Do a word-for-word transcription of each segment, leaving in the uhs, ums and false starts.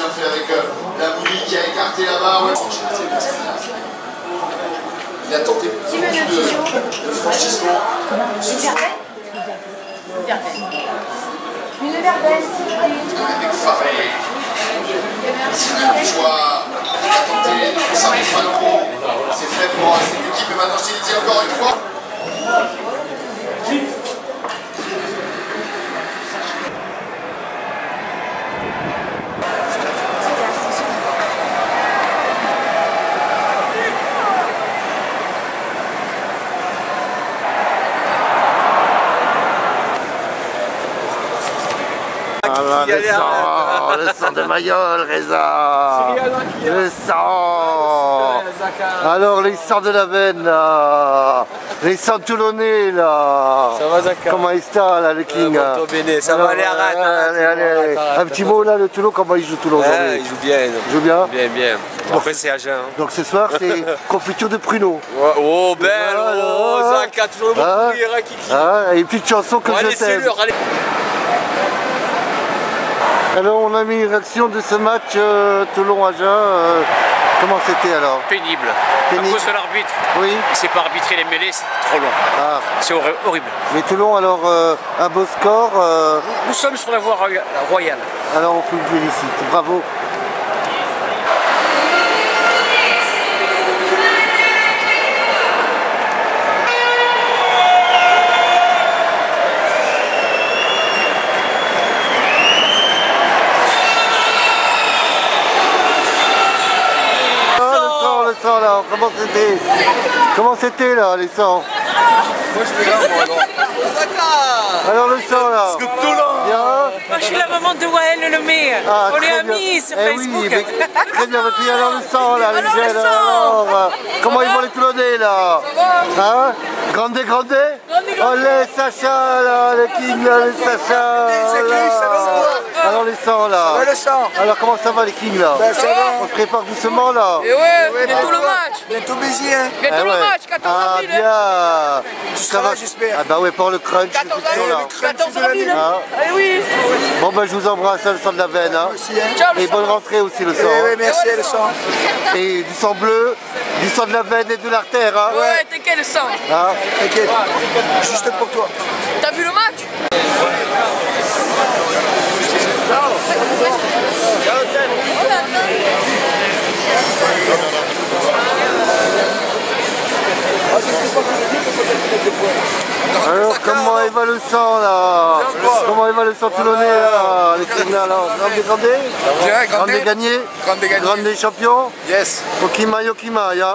bien fait avec euh, la boulie qui a écarté là-bas. Ouais. Il a tenté beaucoup de, de franchissement. Une verveine Une verveine. Une verveine. Avec Faré. C'est le bourgeois qui a tenté de conserver Falco. C'est fait pour cette équipe. Et maintenant, je t'ai dit encore une fois. Ah, le sang, le sang de Mayol, Reza. Le sang. Alors les sangs de la veine là, les sangs toulonnais là. Ça va Zaka? Comment il está là le King? euh, Bene, ça va aller, arrête, arrête, allez, allez, allez. arrête, arrête. Un petit mot là, le Toulon, comment il joue Toulon Ouais, aujourd'hui? il joue bien. Il joue bien? Bien, bien. Bon, après c'est Agen. Hein. Donc ce soir c'est confiture de pruneaux. Ouais, oh belle, Voilà. oh Zaka, toujours le Ah. bon rire, hein, Kiki. Ah, et une petite chanson que Bon, je allez, c'est t'aime. l'heure, allez. Alors on a mis une réaction de ce match euh, Toulon-Agen. Euh, comment c'était alors? Pénible. Pénible. À cause de l'arbitre. Oui. Il ne sait pas arbitrer les mêlées, c'est trop long. Ah. C'est horri- horrible. Mais Toulon alors euh, un beau score. Euh, Nous sommes sur la voie roya- royale. alors on vous félicite. Bravo. Là, comment c'était? Comment c'était là les sangs? Moi je vais là, moi alors. Zaka. Alors le sang là? Bien. Moi, je suis la maman de Wael Lemay. Ah, On est très bien. amis sur Eh Facebook. oui, mais très bien, votre fille. Alors le sang là, les Alors, le jeunes, sang. alors, euh, comment ils vont les Toulonnais là? Hein? Grande grande? Oh les Sacha là, les King là, les Sacha là. Alors les sangs là. Ouais, le sang. Alors comment ça va les Kings là? Ben, ça va. On se prépare doucement là. Et ouais, bientôt le match. Bientôt Béziers, hein. Bientôt Ah le ouais. match, quatorze Ah avril. hein. bien. Tu Ça seras va, là, j'espère. Ah bah ouais, pour le crunch, quatorze c'est sûr, là. avril. quatorze avril. Ah. Eh oui. Bon bah je vous embrasse, hein, le sang de la veine. Hein. Aussi, hein. Ciao, le Et bonne sang. rentrée aussi le sang. Ouais, ouais, hein. merci, le sang. Et du sang bleu, du sang de la veine et de l'artère. Hein. Ouais, t'es quel sang? Hein. T'inquiète, juste pour toi. T'as vu le match? Alors comment il va le sang là? Comment il va le sang toulonnais là? Les Kings là, là. Grande grande Bien, Grande gagné? Grande gagné. Grande champion? Yes. Okima Yokima, ya.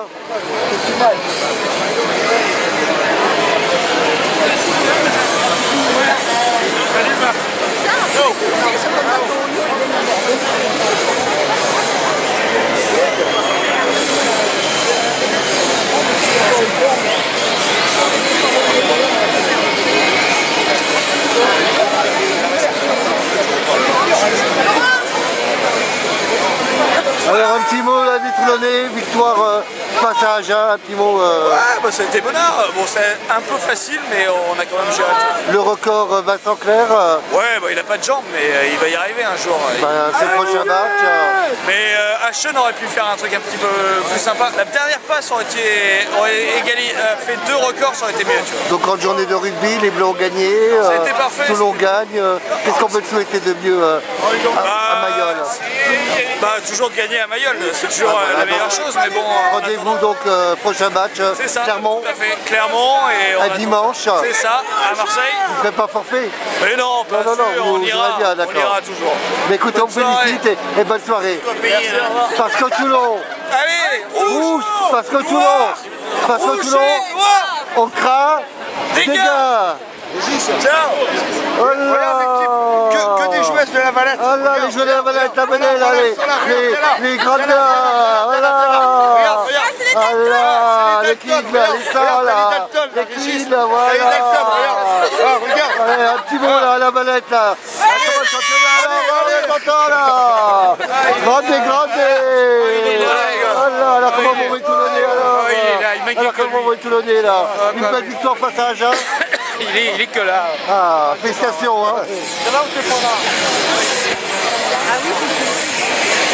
Alors un petit mot là des Toulonnais, victoire euh, face à Agen, un petit mot. Euh, Ouais, bah ça a été bonheur. Bon, c'est un peu facile, mais on a quand même géré le truc. le record euh, Vincent Clerc, euh, Ouais, bah il a pas de jambes, mais euh, il va y arriver un jour. ben, c'est le prochain match. euh, Mais euh, Achen aurait pu faire un truc un petit peu plus sympa. La dernière passe aurait, été, aurait égali, euh, fait deux records, ça aurait été mieux, tu vois. donc grande journée de rugby, les Bleus ont gagné, euh, Ça a été parfait, Toulon gagne. euh, Qu'est-ce qu'on peut te souhaiter de mieux euh, à, à Mayol? Bah toujours de gagner à Mayol, c'est toujours Ah, euh, voilà, la meilleure donc, chose, mais bon. euh, Rendez-vous donc euh, prochain match, euh, C'est ça, Clermont, tout à fait. Clermont et on un attend- dimanche. C'est ça, à Marseille. Vous ne faites pas forfait? Mais non, pas Non, non, non, sûr, vous- on vous ira, irez bien, on d'accord. ira toujours. Mais écoutez, on Bonne soirée. félicite et, et bonne soirée. Merci, au revoir. Parce que Toulon, Allez, rouge, rouge, parce que Toulon, noir, parce que rouge Toulon, et noir. on craint des Dégâts. gars. Ciao. Oh là. Que, que des joueuses de la Valette. Oh là, les joueurs de la Valette, la Valette, là, les, les, les grandes là, oh là. Regarde, regarde. Oh là, les C'est les kings Dalton, là, regarde, les sangs regarde, là, les Dalton, là, les Régis. kings là, Les voilà. Dalton, regarde. Ah, regarde. Allez, un petit mot là, à la Valette là. Comment le championnat là, on est content là. Grande et grande. Oh là, alors comment vont les Toulonnais alors? Ah, il est là, il m'inquiète Alors que comment lui. vont les Toulonnais là? Une belle victoire face à Agen. Il est, il est que là. Ah, félicitations hein. C'est là où t'es pas là.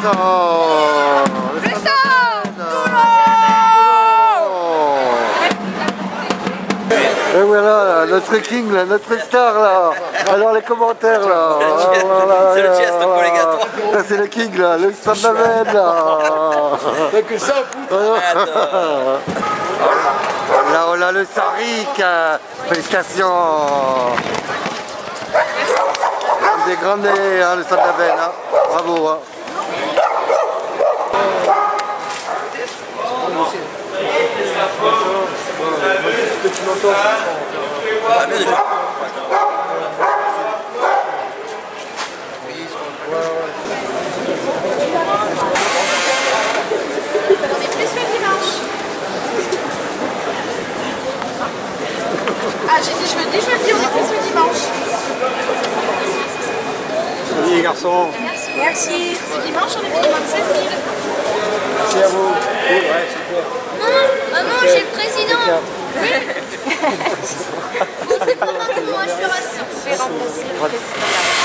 sang. Le sang. Et voilà, notre king, là, notre star là. Alors les commentaires là. C'est le chest obligatoire. Ça c'est le king là, le sang de la veine là. T'as que ça, putain. Là on a le Saric. Félicitations. Des grandes, hein, le sang de la veine. Hein. Bravo. Hein. Ah, j'ai dit, je veux dire, je veux dire, on est plus ce dimanche. Salut les garçons. Merci. Merci. Ce dimanche, on est minimum seize mille. Merci à vous. Ouais, super. Non, maman, j'ai le président. Oui. C'est pas maintenant, je te rassure. Je vais remplacer le président.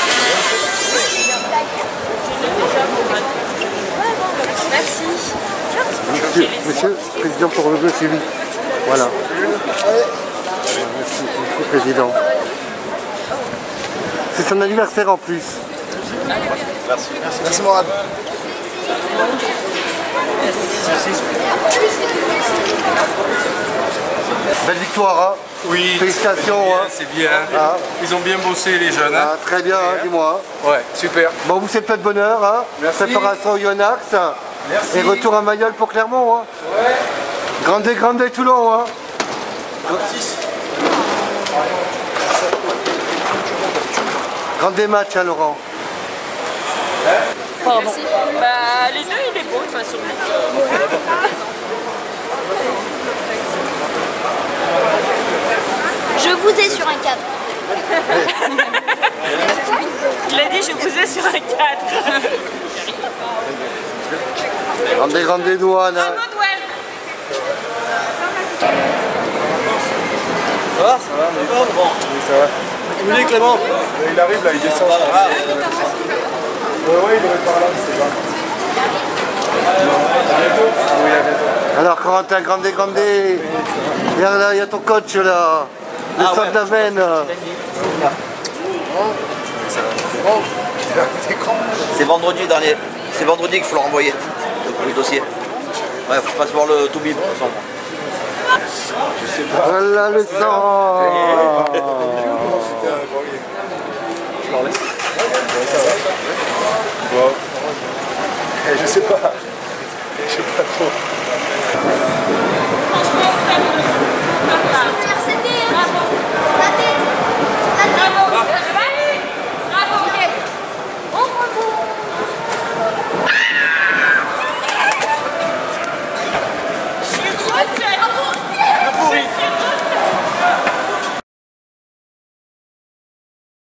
Merci. Monsieur, monsieur, président pour le bleu, c'est lui. Voilà. Merci, monsieur le président. C'est son anniversaire en plus. Merci. Merci Morad. Belle victoire, hein? Oui. Félicitations. Bien, hein. c'est bien. Ah. Ils ont bien bossé les jeunes. Hein. Ah, très bien, hein, dis-moi. Ouais, super. Bon, vous êtes plein de bonheur. Hein. Merci. Préparation au Yonax. Merci. Et retour à Mayol pour Clermont. Hein. Ouais. Grande grande Toulon. Hein. Grande des matchs, hein, Laurent. Pardon. Bah, les deux, il est beau de toute façon. Je vous ai sur un cadre. Il a dit, je vous ai sur un cadre. Grande grande des douanes. Hein. Ça va, ça va, mais bon. Oui, ça va. Vous voulez Clément? Il arrive là, il descend. Ah, ouais, ouais, il est par là, c'est pas. À bientôt. Oui, à bientôt. Alors, Corentin, grande grande. Regarde là, il y a ton coach là. Le Ah, sang ouais. de la veine. C'est vendredi dernier. C'est vendredi qu'il faut le renvoyer. Le, le dossier. Ouais, faut que je passe voir le Toubib de toute façon. Voilà le sang. Bon. Je sais pas. Je sais pas trop.